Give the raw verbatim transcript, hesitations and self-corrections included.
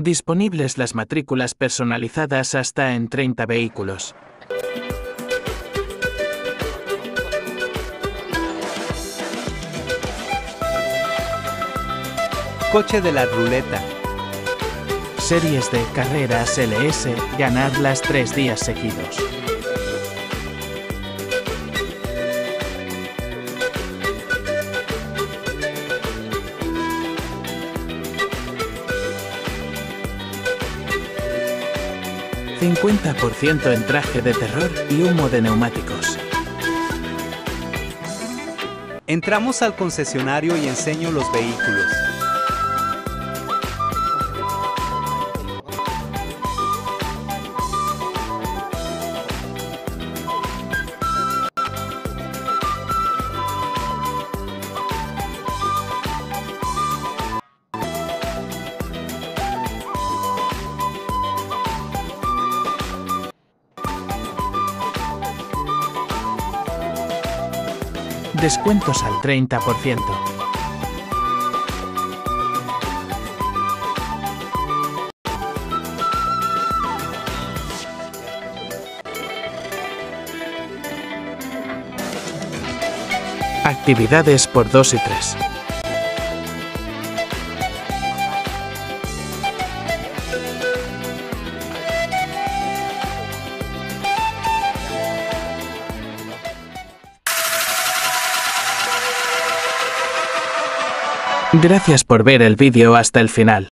Disponibles las matrículas personalizadas hasta en treinta vehículos. Coche de la ruleta. Series de carreras L S, ganarlas tres días seguidos. cincuenta por ciento en traje de terror y humo de neumáticos. Entramos al concesionario y enseño los vehículos. Descuentos al treinta por ciento. Actividades por dos y tres. Gracias por ver el vídeo hasta el final.